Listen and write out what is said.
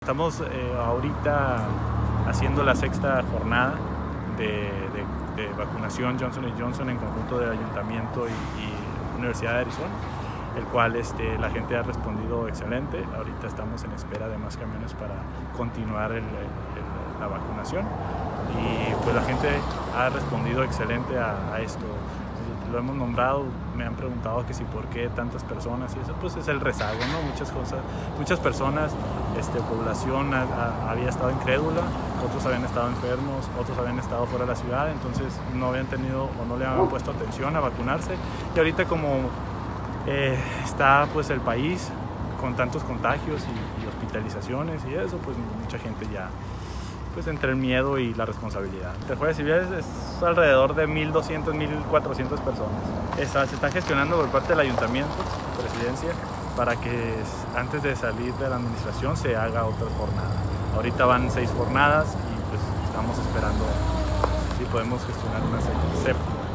Estamos ahorita haciendo la sexta jornada de vacunación Johnson & Johnson en conjunto del Ayuntamiento y Universidad de Arizona, el cual la gente ha respondido excelente. Ahorita estamos en espera de más camiones para continuar la vacunación y pues la gente ha respondido excelente a esto. Lo hemos nombrado, me han preguntado que si por qué tantas personas, y eso pues es el rezago, ¿no? Muchas personas, población había estado incrédula, otros habían estado enfermos, otros habían estado fuera de la ciudad, entonces no habían tenido o no le habían puesto atención a vacunarse. Y ahorita como está pues el país con tantos contagios y hospitalizaciones y eso, pues mucha gente ya pues entre el miedo y la responsabilidad. El jueves civil es alrededor de 1.200, 1.400 personas. Se está gestionando por parte del ayuntamiento, presidencia, para que antes de salir de la administración se haga otra jornada. Ahorita van 6 jornadas y pues estamos esperando si podemos gestionar una séptima.